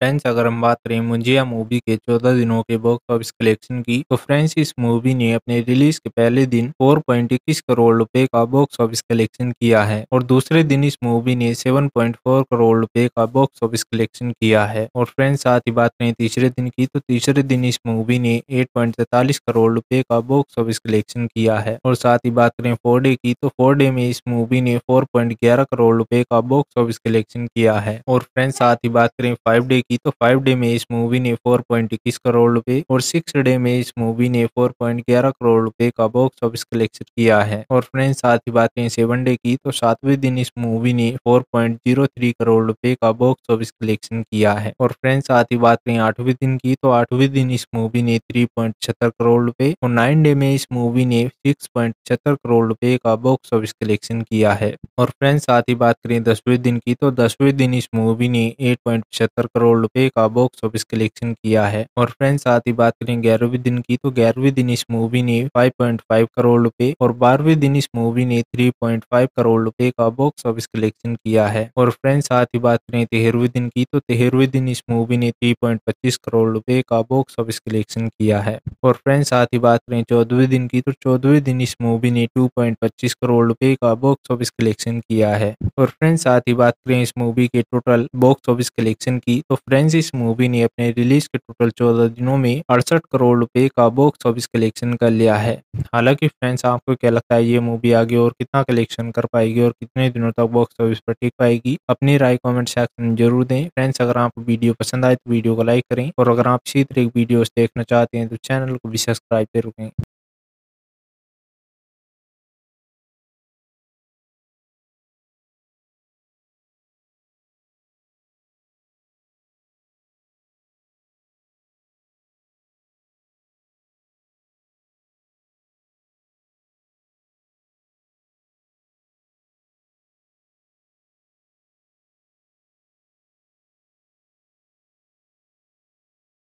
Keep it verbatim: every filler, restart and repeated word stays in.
Friends अगर हम बात करें मुंजिया मूवी के चौदह दिनों के बॉक्स ऑफिस कलेक्शन की तो फ्रेंड्स इस मूवी ने अपने रिलीज के पहले दिन चार पॉइंट इक्कीस करोड़ रुपए का बॉक्स ऑफिस कलेक्शन किया है और दूसरे दिन इस मूवी ने सात पॉइंट चार करोड़ रुपए का बॉक्स ऑफिस कलेक्शन किया है। और फ्रेंड्स साथ ही बात करें तीसरे दिन की तो तीसरे दिन इस मूवी ने आठ पॉइंट तैंतालीस करोड़ रुपए का बॉक्स ऑफिस कलेक्शन किया है। और साथ ही बात करें फोर डे की तो फोर डे में इस मूवी ने चार पॉइंट ग्यारह करोड़ रुपए का बॉक्स ऑफिस कलेक्शन किया है। और फ्रेंड्स साथ ही बात करें फाइव डे की तो फाइव डे में इस मूवी ने चार पॉइंट इक्कीस करोड़ रुपए और सिक्स डे में इस मूवी ने चार पॉइंट ग्यारह करोड़ रुपए का बॉक्स ऑफिस कलेक्शन किया है। और फ्रेंड्स साथ ही बात करें सेवन डे की तो सातवें दिन इस मूवी ने चार पॉइंट शून्य तीन करोड़ रुपए का बॉक्स ऑफिस कलेक्शन किया है। और फ्रेंड्स साथ ही बात करें आठवें दिन की तो आठवें दिन इस मूवी ने तीन पॉइंट छिहत्तर करोड़ रुपए और नाइन डे में इस मूवी ने छह पॉइंट छिहत्तर करोड़ रुपए का बॉक्स ऑफिस कलेक्शन किया है। और फ्रेंड्स साथ ही बात करें दसवें दिन की तो दसवें दिन इस मूवी ने आठ पॉइंट पचहत्तर करोड़ रुपए का बॉक्स ऑफिस कलेक्शन किया है। और फ्रेंड्स साथ ही बात करें ग्यारहवें दिन की तो ग्यारहवें दिन इस मूवी ने पाँच पॉइंट पाँच करोड़ रुपए और बारहवें दिन इस मूवी ने तीन पॉइंट पाँच करोड़ रुपए का बॉक्स ऑफिस कलेक्शन किया है। और फ्रेंड्स साथ ही बात करें तेरहवें दिन की तो तेरहवें दिन इस मूवी ने तीन पॉइंट पच्चीस करोड़ रुपए का बॉक्स ऑफिस कलेक्शन किया है। और फ्रेंड्स साथ ही बात करें चौदहवें दिन की तो चौदहवें दिन इस मूवी ने दो पॉइंट पच्चीस करोड़ रुपए का बॉक्स ऑफिस कलेक्शन किया है। और फ्रेंड्स साथ ही बात करें इस मूवी के टोटल बॉक्स ऑफिस कलेक्शन की तो फ्रेंड्स इस मूवी ने अपने रिलीज के टोटल चौदह दिनों में अड़सठ करोड़ रुपए का बॉक्स ऑफिस कलेक्शन कर लिया है। हालांकि फ्रेंड्स आपको क्या लगता है ये मूवी आगे और कितना कलेक्शन कर पाएगी और कितने दिनों तक बॉक्स ऑफिस पर टिक पाएगी? अपनी राय कमेंट सेक्शन में जरूर दें। फ्रेंड्स अगर आपको वीडियो पसंद आए तो वीडियो को लाइक करें और अगर आप इसी तरह की वीडियोस देखना चाहते हैं तो चैनल को भी सब्सक्राइब जरूर करें।